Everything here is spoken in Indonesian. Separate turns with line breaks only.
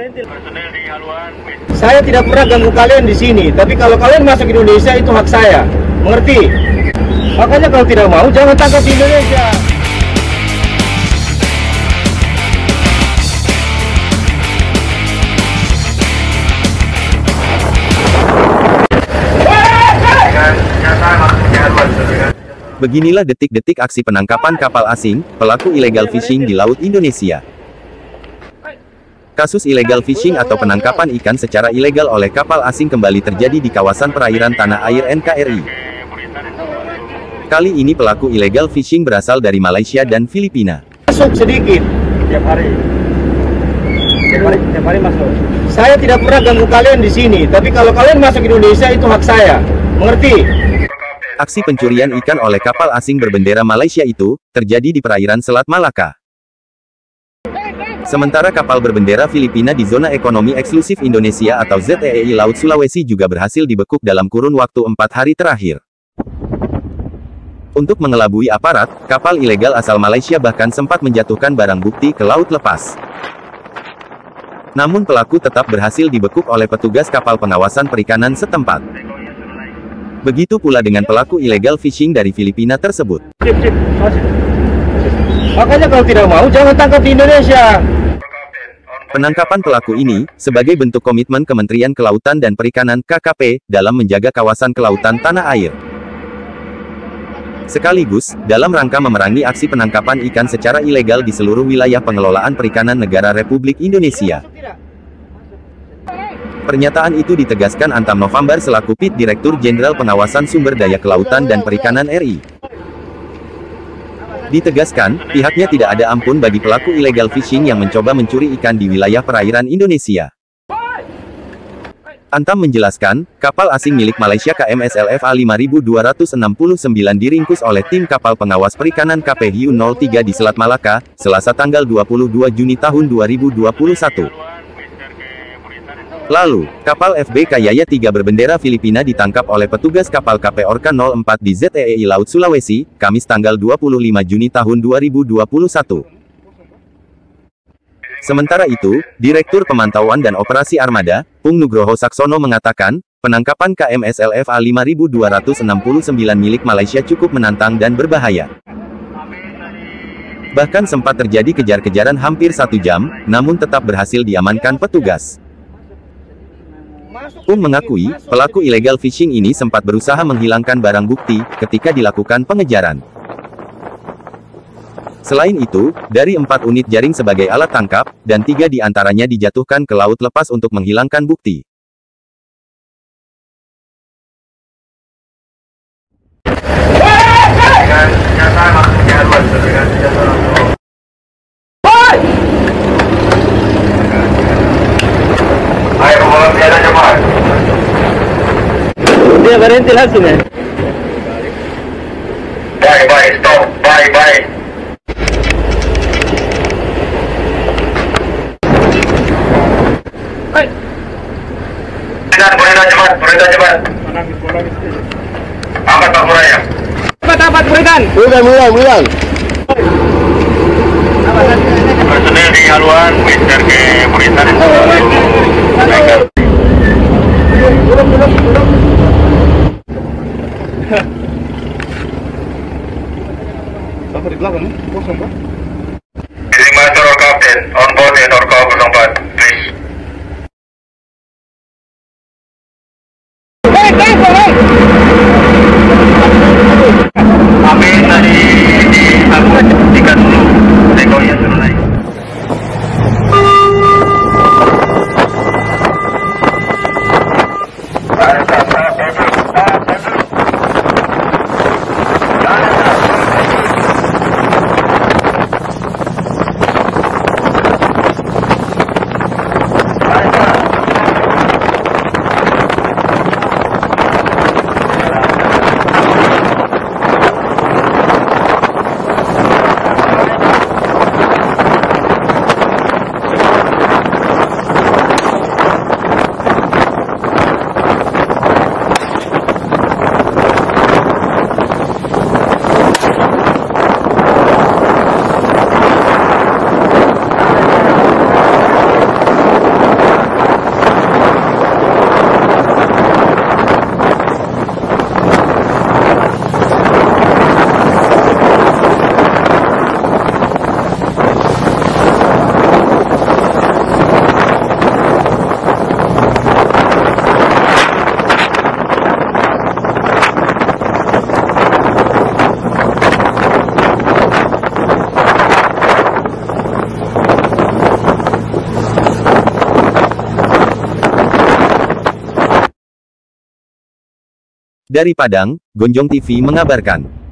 Saya tidak pernah ganggu kalian di sini, tapi kalau kalian masuk Indonesia itu hak saya, mengerti? Makanya kalau tidak mau, jangan tangkap di Indonesia.
Beginilah detik-detik aksi penangkapan kapal asing, pelaku illegal fishing di Laut Indonesia. Kasus illegal fishing atau penangkapan ikan secara ilegal oleh kapal asing kembali terjadi di kawasan perairan tanah air NKRI. Kali ini pelaku illegal fishing berasal dari Malaysia dan Filipina.
Masuk sedikit. Tiap hari masuk. Saya tidak pernah ganggu kalian di sini, tapi kalau kalian masuk Indonesia itu hak saya, mengerti?
Aksi pencurian ikan oleh kapal asing berbendera Malaysia itu terjadi di perairan Selat Malaka. Sementara kapal berbendera Filipina di Zona Ekonomi Eksklusif Indonesia atau ZEE Laut Sulawesi juga berhasil dibekuk dalam kurun waktu 4 hari terakhir. Untuk mengelabui aparat, kapal ilegal asal Malaysia bahkan sempat menjatuhkan barang bukti ke laut lepas. Namun pelaku tetap berhasil dibekuk oleh petugas kapal pengawasan perikanan setempat. Begitu pula dengan pelaku illegal fishing dari Filipina tersebut.
Makanya kalau tidak mau, jangan tangkap di Indonesia.
Penangkapan pelaku ini, sebagai bentuk komitmen Kementerian Kelautan dan Perikanan (KKP) dalam menjaga kawasan kelautan tanah air. Sekaligus, dalam rangka memerangi aksi penangkapan ikan secara ilegal di seluruh wilayah pengelolaan perikanan negara Republik Indonesia. Pernyataan itu ditegaskan Antam November selaku PIT Direktur Jenderal Pengawasan Sumber Daya Kelautan dan Perikanan RI. Ditegaskan, pihaknya tidak ada ampun bagi pelaku illegal fishing yang mencoba mencuri ikan di wilayah perairan Indonesia. Antam menjelaskan, kapal asing milik Malaysia KMSLFA 5269 diringkus oleh tim kapal pengawas perikanan KP Hiu 03 di Selat Malaka, Selasa tanggal 22 Juni tahun 2021. Lalu, kapal FB Kayaya 3 berbendera Filipina ditangkap oleh petugas kapal KP Orca 04 di ZEE Laut Sulawesi, Kamis tanggal 25 Juni tahun 2021. Sementara itu, Direktur Pemantauan dan Operasi Armada, Pung Nugroho Saksono mengatakan, penangkapan KMSLFA 5269 milik Malaysia cukup menantang dan berbahaya. Bahkan sempat terjadi kejar-kejaran hampir 1 jam, namun tetap berhasil diamankan petugas. Pung mengakui, pelaku illegal fishing ini sempat berusaha menghilangkan barang bukti ketika dilakukan pengejaran. Selain itu, dari 4 unit jaring sebagai alat tangkap, dan 3 diantaranya dijatuhkan ke laut lepas untuk menghilangkan bukti.
Dia berhenti langsung ya?
Bye, stop, bye. Berita cepat. Angkat Pak Muraya.
Cepat, berikan. Bulan.
Personil di haluan, Mister ke Buritan.
Belum. Apa di belakang? Kosong Pak?
Leading Master or Captain, on board in Orca 04, please. Kami tadi aku pastikan dulu rekonya suruh naik.
Dari Padang, Gonjong TV mengabarkan.